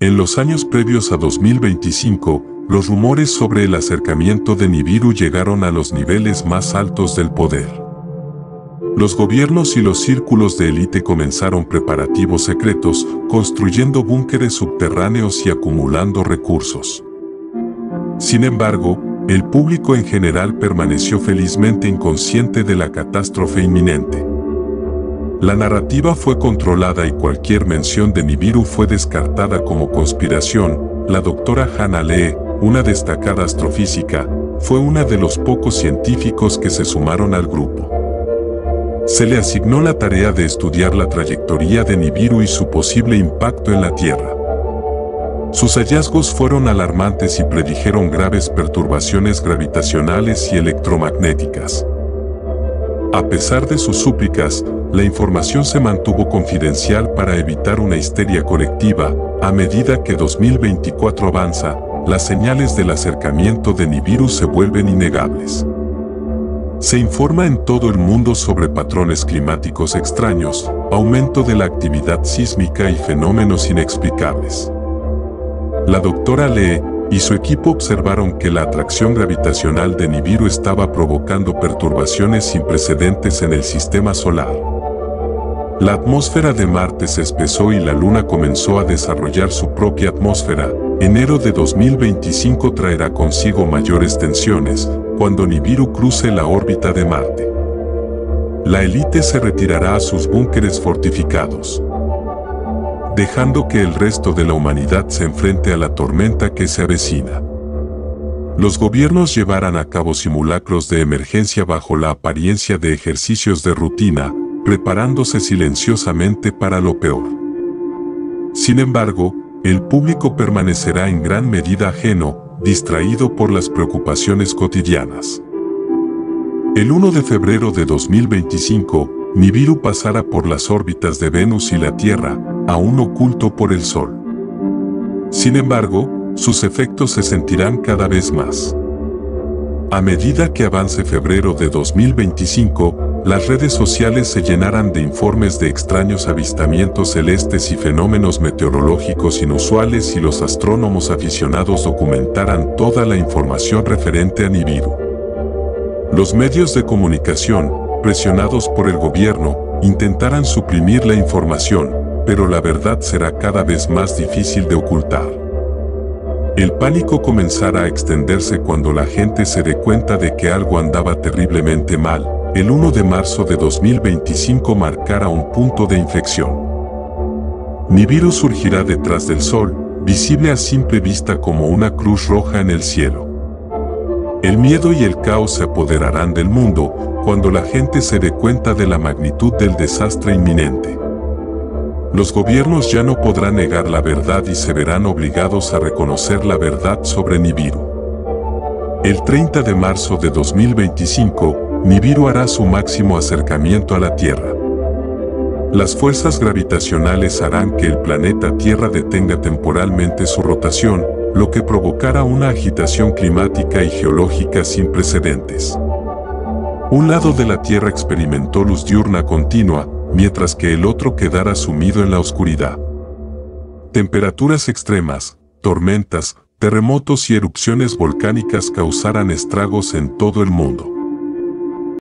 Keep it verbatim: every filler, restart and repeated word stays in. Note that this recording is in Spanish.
En los años previos a dos mil veinticinco, los rumores sobre el acercamiento de Nibiru llegaron a los niveles más altos del poder. Los gobiernos y los círculos de élite comenzaron preparativos secretos, construyendo búnkeres subterráneos y acumulando recursos. Sin embargo, el público en general permaneció felizmente inconsciente de la catástrofe inminente. La narrativa fue controlada y cualquier mención de Nibiru fue descartada como conspiración. La doctora Hannah Lee, una destacada astrofísica, fue una de los pocos científicos que se sumaron al grupo. Se le asignó la tarea de estudiar la trayectoria de Nibiru y su posible impacto en la Tierra. Sus hallazgos fueron alarmantes y predijeron graves perturbaciones gravitacionales y electromagnéticas. A pesar de sus súplicas, la información se mantuvo confidencial para evitar una histeria colectiva. A medida que dos mil veinticuatro avanza, las señales del acercamiento de Nibiru se vuelven innegables. Se informa en todo el mundo sobre patrones climáticos extraños, aumento de la actividad sísmica y fenómenos inexplicables. La doctora Lee y su equipo observaron que la atracción gravitacional de Nibiru estaba provocando perturbaciones sin precedentes en el sistema solar. La atmósfera de Marte se espesó y la Luna comenzó a desarrollar su propia atmósfera. Enero de dos mil veinticinco traerá consigo mayores tensiones, cuando Nibiru cruce la órbita de Marte. La élite se retirará a sus búnkeres fortificados, dejando que el resto de la humanidad se enfrente a la tormenta que se avecina. Los gobiernos llevarán a cabo simulacros de emergencia bajo la apariencia de ejercicios de rutina, preparándose silenciosamente para lo peor. Sin embargo, el público permanecerá en gran medida ajeno, distraído por las preocupaciones cotidianas. El primero de febrero de dos mil veinticinco, Nibiru pasará por las órbitas de Venus y la Tierra, aún oculto por el Sol. Sin embargo, sus efectos se sentirán cada vez más. A medida que avance febrero de dos mil veinticinco, las redes sociales se llenarán de informes de extraños avistamientos celestes y fenómenos meteorológicos inusuales y los astrónomos aficionados documentarán toda la información referente a Nibiru. Los medios de comunicación, presionados por el gobierno, intentarán suprimir la información, pero la verdad será cada vez más difícil de ocultar. El pánico comenzará a extenderse cuando la gente se dé cuenta de que algo andaba terriblemente mal. El primero de marzo de dos mil veinticinco marcará un punto de inflexión. Nibiru surgirá detrás del Sol, visible a simple vista como una cruz roja en el cielo. El miedo y el caos se apoderarán del mundo cuando la gente se dé cuenta de la magnitud del desastre inminente. Los gobiernos ya no podrán negar la verdad y se verán obligados a reconocer la verdad sobre Nibiru. El treinta de marzo de dos mil veinticinco, Nibiru hará su máximo acercamiento a la Tierra. Las fuerzas gravitacionales harán que el planeta Tierra detenga temporalmente su rotación, lo que provocará una agitación climática y geológica sin precedentes. Un lado de la Tierra experimentó luz diurna continua, mientras que el otro quedara sumido en la oscuridad. Temperaturas extremas, tormentas, terremotos y erupciones volcánicas causarán estragos en todo el mundo.